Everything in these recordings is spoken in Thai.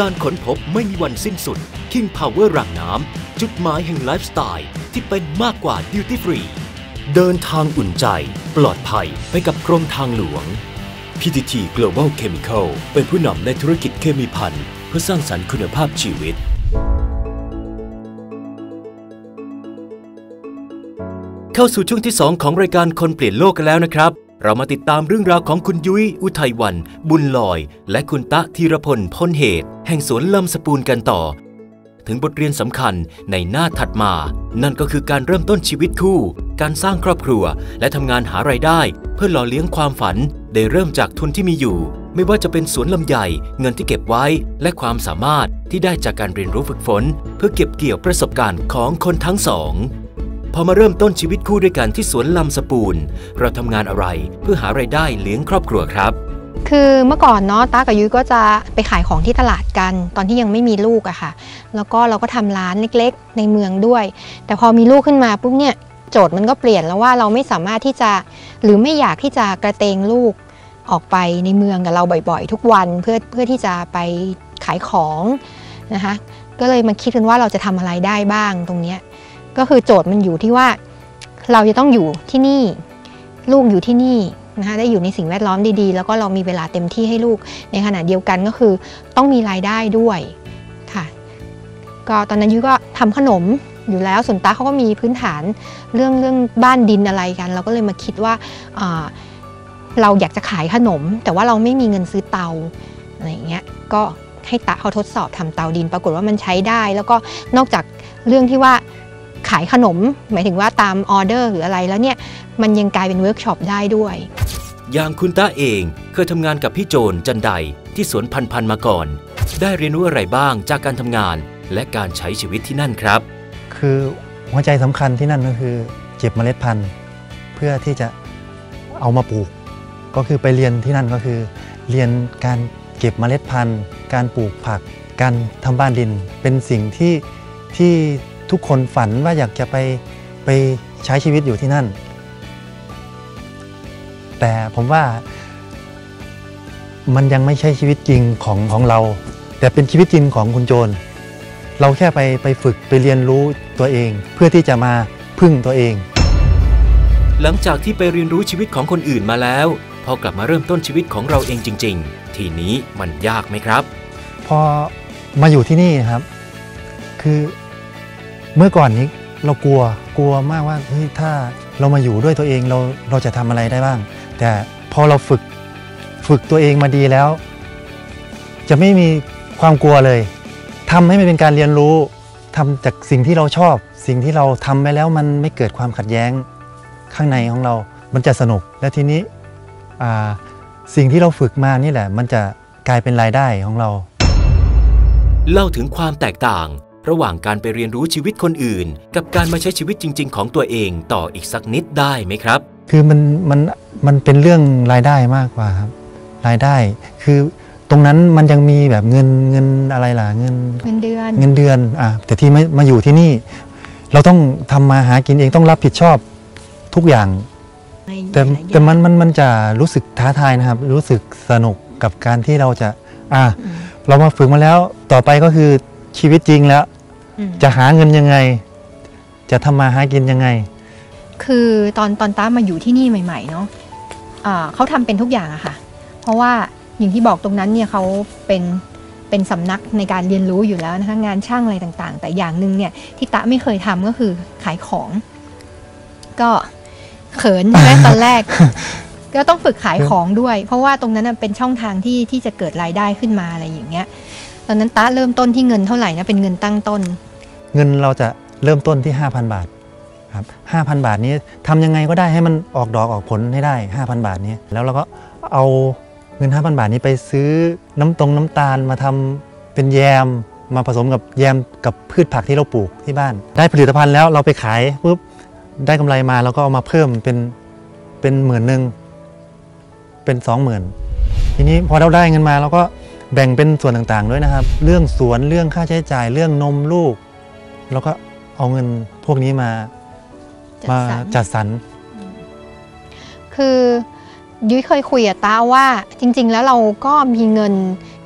การค้นพบไม่มีวันสิ้นสุด King Power รางน้ำจุดหมายแห่งไลฟ์สไตล์ที่เป็นมากกว่าดิวตี้ฟรีเดินทางอุ่นใจปลอดภัยไปกับกรมทางหลวง PTT Global Chemical เป็นผู้นำในธุรกิจเคมีภัณฑ์เพื่อสร้างสรรค์คุณภาพชีวิตเข้าสู่ช่วงที่ 2 ของรายการคนเปลี่ยนโลกกันแล้วนะครับเรามาติดตามเรื่องราวของคุณยุ้ยอุทัยวันบุญลอยและคุณตะธีรพลพ้นเหตุแห่งสวนลำสปูนกันต่อถึงบทเรียนสำคัญในหน้าถัดมานั่นก็คือการเริ่มต้นชีวิตคู่การสร้างครอบครัวและทำงานหารายได้เพื่อหล่อเลี้ยงความฝันได้เริ่มจากทุนที่มีอยู่ไม่ว่าจะเป็นสวนลำไยเงินที่เก็บไว้และความสามารถที่ได้จากการเรียนรู้ฝึกฝนเพื่อเก็บเกี่ยวประสบการณ์ของคนทั้งสองพอมาเริ่มต้นชีวิตคู่ด้วยกันที่สวนลำสปูนเราทำงานอะไรเพื่อหารายได้เลี้ยงครอบครัวครับคือเมื่อก่อนเนาะตากับยุ้ยก็จะไปขายของที่ตลาดกันตอนที่ยังไม่มีลูกอะค่ะแล้วก็เราก็ทำร้านเล็กๆในเมืองด้วยแต่พอมีลูกขึ้นมาปุ๊บเนี่ยโจทย์มันก็เปลี่ยนแล้วว่าเราไม่สามารถที่จะหรือไม่อยากที่จะกระเตงลูกออกไปในเมืองกับเราบ่อยๆทุกวันเพื่อที่จะไปขายของนะคะก็เลยมาคิดกันว่าเราจะทำอะไรได้บ้างตรงเนี้ยก็คือโจทย์มันอยู่ที่ว่าเราจะต้องอยู่ที่นี่ลูกอยู่ที่นี่นะคะได้อยู่ในสิ่งแวดล้อมดีๆแล้วก็เรามีเวลาเต็มที่ให้ลูกในขณะเดียวกันก็คือต้องมีรายได้ด้วยค่ะก็ตอนนั้นยุ้ยก็ทำขนมอยู่แล้วส่วนตาเขาก็มีพื้นฐานเรื่องบ้านดินอะไรกันเราก็เลยมาคิดว่าเราอยากจะขายขนมแต่ว่าเราไม่มีเงินซื้อเตาอะไรอย่างเงี้ยก็ให้ตาเขาทดสอบทำเตาดินปรากฏว่ามันใช้ได้แล้วก็นอกจากเรื่องที่ว่าขายขนมหมายถึงว่าตามออเดอร์หรืออะไรแล้วเนี่ยมันยังกลายเป็นเวิร์กช็อปได้ด้วยอย่างคุณตาเองเคยทำงานกับพี่โจนจันไดที่สวนพันธุ์มาก่อนได้เรียนรู้อะไรบ้างจากการทำงานและการใช้ชีวิตที่นั่นครับคือหัวใจสำคัญที่นั่นก็คือเก็บเมล็ดพันธุ์เพื่อที่จะเอามาปลูกก็คือไปเรียนที่นั่นก็คือเรียนการเก็บเมล็ดพันธุ์การปลูกผักการทำบ้านดินเป็นสิ่งที่ทุกคนฝันว่าอยากจะไปใช้ชีวิตอยู่ที่นั่นแต่ผมว่ามันยังไม่ใช่ชีวิตจริงของเราแต่เป็นชีวิตจริงของคุณโจนเราแค่ไปฝึกไปเรียนรู้ตัวเองเพื่อที่จะมาพึ่งตัวเองหลังจากที่ไปเรียนรู้ชีวิตของคนอื่นมาแล้วพอกลับมาเริ่มต้นชีวิตของเราเองจริงๆทีนี้มันยากไหมครับพอมาอยู่ที่นี่ครับคือเมื่อก่อนนี้เรากลัวมากว่าเฮ้ยถ้าเรามาอยู่ด้วยตัวเองเราจะทำอะไรได้บ้างแต่พอเราฝึกตัวเองมาดีแล้วจะไม่มีความกลัวเลยทำให้มันเป็นการเรียนรู้ทำจากสิ่งที่เราชอบสิ่งที่เราทำไปแล้วมันไม่เกิดความขัดแย้งข้างในของเรามันจะสนุกและทีนี้สิ่งที่เราฝึกมานี่แหละมันจะกลายเป็นรายได้ของเราเล่าถึงความแตกต่างระหว่างการไปเรียนรู้ชีวิตคนอื่นกับการมาใช้ชีวิตจริงๆของตัวเองต่ออีกสักนิดได้ไหมครับคือมันเป็นเรื่องรายได้มากกว่าครับรายได้คือตรงนั้นมันยังมีแบบเงินอะไรล่ะเงินเดือนแต่ที่มาอยู่ที่นี่เราต้องทำมาหากินเองต้องรับผิดชอบทุกอย่างแต่มันจะรู้สึกท้าทายนะครับรู้สึกสนุกกับการที่เราจะเรามาฝึกมาแล้วต่อไปก็คือชีวิตจริงแล้วจะหาเงินยังไงจะทำมาหากินยังไงคือตอนต้ามาอยู่ที่นี่ใหม่ๆเนาะเขาทำเป็นทุกอย่างอะค่ะเพราะว่าอย่างที่บอกตรงนั้นเนี่ยเขาเป็นสำนักในการเรียนรู้อยู่แล้วนะคะงานช่างอะไรต่างๆแต่อย่างหนึ่งเนี่ยที่ต้าไม่เคยทำก็คือขายของก็เขินใช่ไหมตอนแรกก็ต้องฝึกขายของด้วยเพราะว่าตรงนั้นเป็นช่องทางที่จะเกิดรายได้ขึ้นมาอะไรอย่างเงี้ยตอนนั้นต้าเริ่มต้นที่เงินเท่าไหร่นะเป็นเงินตั้งต้นเงินเราจะเริ่มต้นที่ 5,000 บาทครับ 5,000 บาทนี้ทำยังไงก็ได้ให้มันออกดอกออกผลให้ได้ 5,000 บาทนี้แล้วเราก็เอาเงิน 5,000 บาทนี้ไปซื้อน้ำตาลมาทำเป็นแยมมาผสมกับแยมกับพืชผักที่เราปลูกที่บ้านได้ผลิตภัณฑ์แล้วเราไปขายปุ๊บได้กำไรมาเราก็เอามาเพิ่มเป็น10,000เป็น 20,000ทีนี้พอเราได้เงินมาเราก็แบ่งเป็นส่วนต่างๆด้วยนะครับเรื่องสวนเรื่องค่าใช้จ่ายเรื่องนมลูกแล้วก็เอาเงินพวกนี้มาจัดสรรคือยุ้ยเคยคุยกับตาว่าจริงๆแล้วเราก็มีเงิน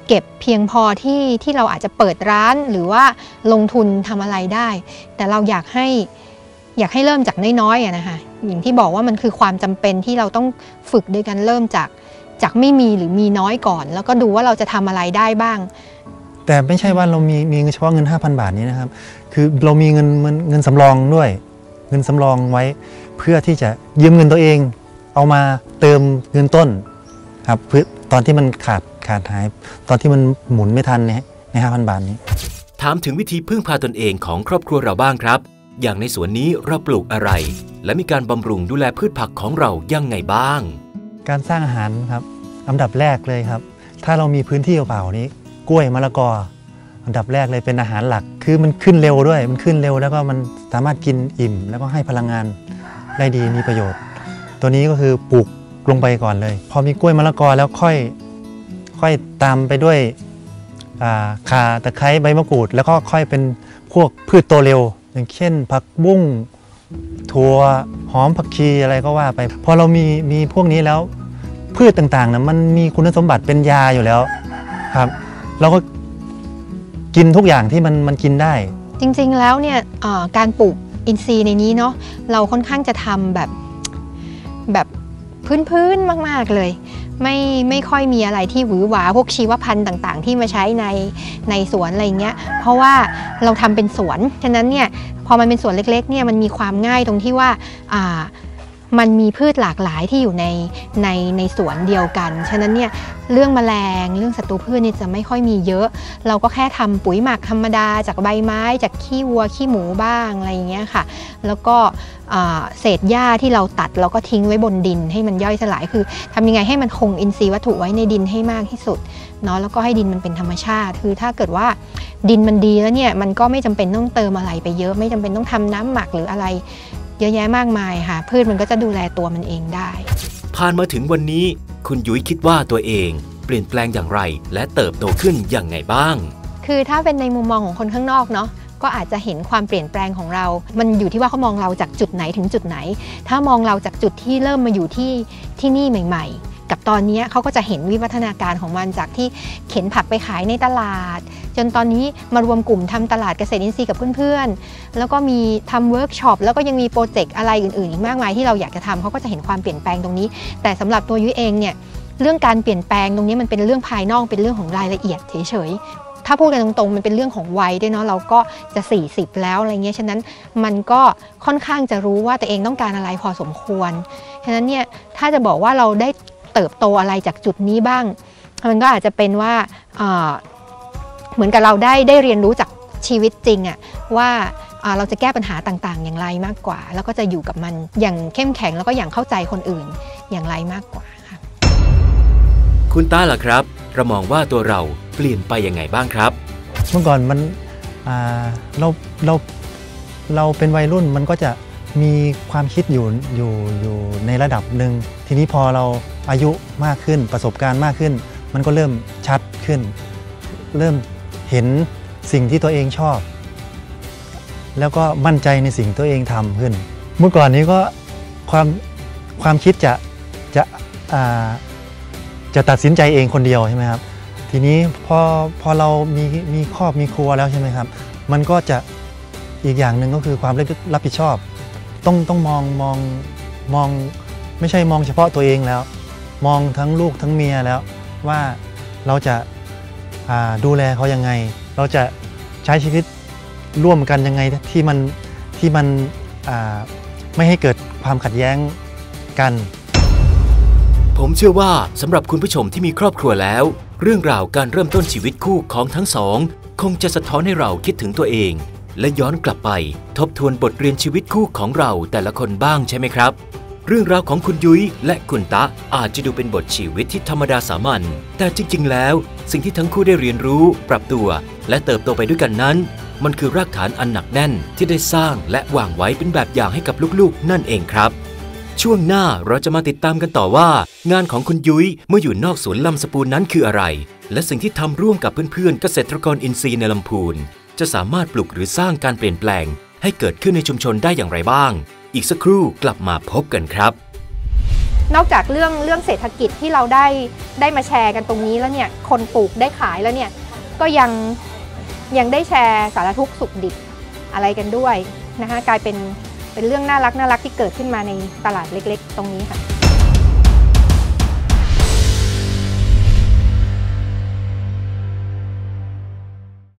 เก็บเพียงพอที่เราอาจจะเปิดร้านหรือว่าลงทุนทำอะไรได้แต่เราอยากให้เริ่มจากน้อยๆนะคะอย่างที่บอกว่ามันคือความจำเป็นที่เราต้องฝึกด้วยกันเริ่มจากไม่มีหรือมีน้อยก่อนแล้วก็ดูว่าเราจะทำอะไรได้บ้างแต่ไม่ใช่ว่าเรามีเฉพาะเงิน 5,000 บาทนี้นะครับคือเรามีเงินสำรองด้วยเงินสำรองไว้เพื่อที่จะยืมเงินตัวเองเอามาเติมเงินต้นครับเพื่อตอนที่มันขาดหายตอนที่มันหมุนไม่ทันใน 5,000 บาทนี้ถามถึงวิธีพึ่งพาตนเองของครอบครัวเราบ้างครับอย่างในสวนนี้เราปลูกอะไรและมีการบำรุงดูแลพืชผักของเรายังไงบ้างการสร้างอาหารครับอันดับแรกเลยครับถ้าเรามีพื้นที่เปล่านี้กล้วยมะละกออันดับแรกเลยเป็นอาหารหลักคือมันขึ้นเร็วด้วยมันขึ้นเร็วแล้วก็มันสามารถกินอิ่มแล้วก็ให้พลังงานได้ดีมีประโยชน์ตัวนี้ก็คือปลูกลงไปก่อนเลยพอมีกล้วยมะละกอแล้วค่อยตามไปด้วยข่าตะไคร้ใบมะกรูดแล้วก็ค่อยเป็นพวกพืชโตเร็วอย่างเช่นผักบุ้งถั่วหอมผักชีอะไรก็ว่าไปพอเรามีพวกนี้แล้วพืชต่างๆนะมันมีคุณสมบัติเป็นยาอยู่แล้วครับเราก็กินทุกอย่างที่มันกินได้จริงๆแล้วเนี่ยการปลูกอินทรีย์ในนี้เนาะเราค่อนข้างจะทำแบบพื้นๆมากๆเลยไม่ค่อยมีอะไรที่หวือหวาพวกชีวพันธุ์ต่างๆที่มาใช้ในสวนอะไรเงี้ยเพราะว่าเราทำเป็นสวนฉะนั้นเนี่ยพอมันเป็นสวนเล็กๆเนี่ยมันมีความง่ายตรงที่ว่ามันมีพืชหลากหลายที่อยู่ในสวนเดียวกันฉะนั้นเนี่ยเรื่องแมลงเรื่องศัตรูพืชนี่จะไม่ค่อยมีเยอะเราก็แค่ทำปุ๋ยหมักธรรมดาจากใบไม้จากขี้วัวขี้หมูบ้างอะไรอย่างเงี้ยค่ะแล้วก็เศษหญ้าที่เราตัดเราก็ทิ้งไว้บนดินให้มันย่อยสลายคือทำยังไงให้มันคงอินทรีย์วัตถุไว้ในดินให้มากที่สุดเนาะแล้วก็ให้ดินมันเป็นธรรมชาติคือถ้าเกิดว่าดินมันดีแล้วเนี่ยมันก็ไม่จำเป็นต้องเติมอะไรไปเยอะไม่จำเป็นต้องทำน้ำหมักหรืออะไรเยอะแยะมากมายค่ะพืชมันก็จะดูแลตัวมันเองได้ผ่านมาถึงวันนี้คุณยุ้ยคิดว่าตัวเองเปลี่ยนแปลงอย่างไรและเติบโตขึ้นอย่างไงบ้างคือถ้าเป็นในมุมมองของคนข้างนอกเนาะก็อาจจะเห็นความเปลี่ยนแปลงของเรามันอยู่ที่ว่าเขามองเราจากจุดไหนถึงจุดไหนถ้ามองเราจากจุดที่เริ่มมาอยู่ที่นี่ใหม่ๆกับตอนนี้เขาก็จะเห็นวิวัฒนาการของมันจากที่เข็นผักไปขายในตลาดจนตอนนี้มารวมกลุ่มทำตลาดเกษตรอินทรีย์กับเพื่อนๆแล้วก็มีทำเวิร์กช็อปแล้วก็ยังมีโปรเจกต์อะไรอื่นๆอีกมากมายที่เราอยากจะทำเขาก็จะเห็นความเปลี่ยนแปลงตรงนี้แต่สำหรับตัวยุ้ยเองเนี่ยเรื่องการเปลี่ยนแปลงตรงนี้มันเป็นเรื่องภายนอกเป็นเรื่องของรายละเอียดเฉยๆถ้าพูดกันตรงๆมันเป็นเรื่องของวัยด้วยเนาะเราก็จะ40แล้วอะไรเงี้ยฉะนั้นมันก็ค่อนข้างจะรู้ว่าตัวเองต้องการอะไรพอสมควรฉะนั้นเนี่ยถ้าจะบอกว่าเราได้เติบโตอะไรจากจุดนี้บ้างมันก็อาจจะเป็นว่าเหมือนกับเราได้เรียนรู้จากชีวิตจริงอะว่าเราจะแก้ปัญหาต่างๆอย่างไรมากกว่าแล้วก็จะอยู่กับมันอย่างเข้มแข็งแล้วก็อย่างเข้าใจคนอื่นอย่างไรมากกว่าค่ะคุณต้าล่ะครับเรามองว่าตัวเราเปลี่ยนไปยังไงบ้างครับเมื่อก่อนมันเราเป็นวัยรุ่นมันก็จะมีความคิดอยู่ในระดับหนึ่งทีนี้พอเราอายุมากขึ้นประสบการณ์มากขึ้นมันก็เริ่มชัดขึ้นเริ่มเห็นสิ่งที่ตัวเองชอบแล้วก็มั่นใจในสิ่งตัวเองทำขึ้นเมื่อก่อนนี้ก็ความคิดจะตัดสินใจเองคนเดียวใช่ไหมครับทีนี้พอเรามีครอบมีครัวแล้วใช่ไหมครับมันก็จะอีกอย่างหนึ่งก็คือความรับผิดชอบต้องมองไม่ใช่มองเฉพาะตัวเองแล้วมองทั้งลูกทั้งเมียแล้วว่าเราจะดูแลเขายังไงเราจะใช้ชีวิตร่วมกันยังไงที่มันไม่ให้เกิดความขัดแย้งกันผมเชื่อว่าสำหรับคุณผู้ชมที่มีครอบครัวแล้วเรื่องราวการเริ่มต้นชีวิตคู่ของทั้งสองคงจะสะท้อนให้เราคิดถึงตัวเองและย้อนกลับไปทบทวนบทเรียนชีวิตคู่ของเราแต่ละคนบ้างใช่ไหมครับเรื่องราวของคุณยุ้ยและคุณตะอาจจะดูเป็นบทชีวิตที่ธรรมดาสามัญแต่จริงๆแล้วสิ่งที่ทั้งคู่ได้เรียนรู้ปรับตัวและเติบโตไปด้วยกันนั้นมันคือรากฐานอันหนักแน่นที่ได้สร้างและวางไว้เป็นแบบอย่างให้กับลูกๆนั่นเองครับช่วงหน้าเราจะมาติดตามกันต่อว่างานของคุณยุ้ยเมื่ออยู่นอกสวนลำสปูนนั้นคืออะไรและสิ่งที่ทำร่วมกับเพื่อนๆเกษตรกรอินทรีย์ในลำพูนจะสามารถปลุกหรือสร้างการเปลี่ยนแปลงให้เกิดขึ้นในชุมชนได้อย่างไรบ้างอีกสักครู่กลับมาพบกันครับนอกจากเรื่องเศรษฐกิจที่เราได้มาแชร์กันตรงนี้แล้วเนี่ยคนปลูกได้ขายแล้วเนี่ยก็ยังได้แชร์สารทุกข์สุขดิบอะไรกันด้วยนะคะกลายเป็นเรื่องน่ารักที่เกิดขึ้นมาในตลาดเล็กๆตรงนี้ค่ะ